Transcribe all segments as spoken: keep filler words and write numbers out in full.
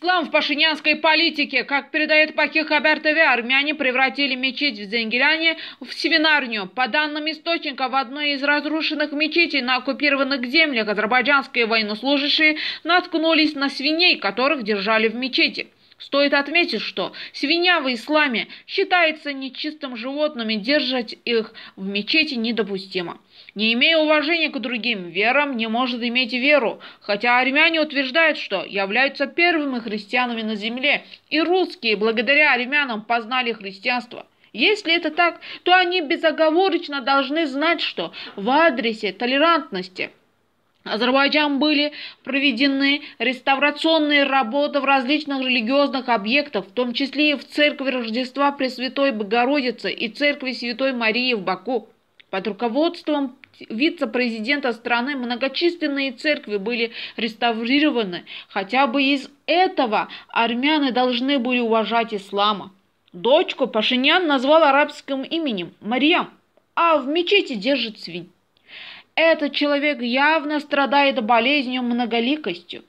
Ислам в пашинянской политике. Как передает Баки Хабар ТВ, армяне превратили мечеть в Зенгиляне в свинарню. По данным источника, в одной из разрушенных мечетей на оккупированных землях азербайджанские военнослужащие наткнулись на свиней, которых держали в мечети. Стоит отметить, что свинья в исламе считается нечистым животным, и держать их в мечети недопустимо. Не имея уважения к другим верам, не может иметь веру, хотя армяне утверждают, что являются первыми христианами на земле, и русские благодаря армянам познали христианство. Если это так, то они безоговорочно должны знать, что в адресе толерантности Азербайджан были проведены реставрационные работы в различных религиозных объектах, в том числе и в церкви Рождества Пресвятой Богородицы и церкви Святой Марии в Баку. Под руководством вице-президента страны многочисленные церкви были реставрированы. Хотя бы из этого армяне должны были уважать ислама. Дочку Пашинян назвал арабским именем Марьям, а в мечети держит свинь. Этот человек явно страдает болезнью многоликостью.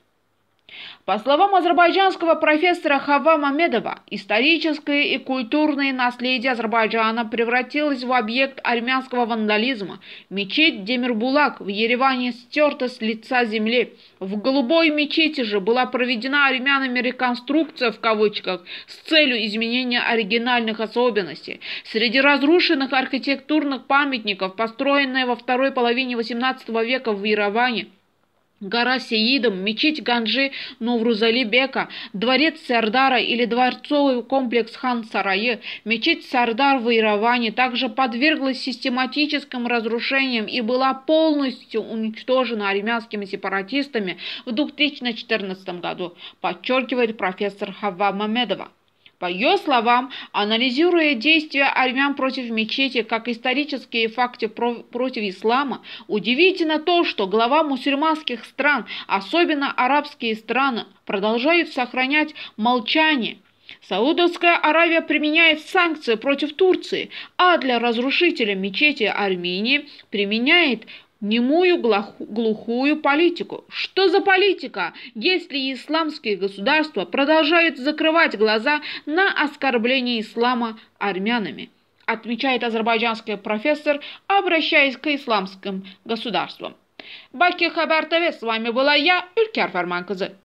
По словам азербайджанского профессора Хава Мамедова, историческое и культурное наследие Азербайджана превратилось в объект армянского вандализма. Мечеть Демирбулак в Ереване стерта с лица земли. В голубой мечети же была проведена армянами реконструкция в кавычках с целью изменения оригинальных особенностей. Среди разрушенных архитектурных памятников, построенные во второй половине восемнадцатого века в Ереване, гора Сеидом, мечеть Ганджи Новрузали Бека, дворец Сардара или дворцовый комплекс Хан-Сарайы, мечеть Сардар в Ереване также подверглась систематическим разрушениям и была полностью уничтожена армянскими сепаратистами в две тысячи четырнадцатом году, подчеркивает профессор Хава Мамедова. По ее словам, анализируя действия армян против мечети как исторические факты про против ислама, удивительно то, что глава мусульманских стран, особенно арабские страны, продолжают сохранять молчание. Саудовская Аравия применяет санкции против Турции, а для разрушителя мечети Армении применяет немую глухую политику. Что за политика, если исламские государства продолжают закрывать глаза на оскорбление ислама армянами, отмечает азербайджанский профессор, обращаясь к исламским государствам. Баки Хабар ТВ, с вами была я, Ülker Farmankızı.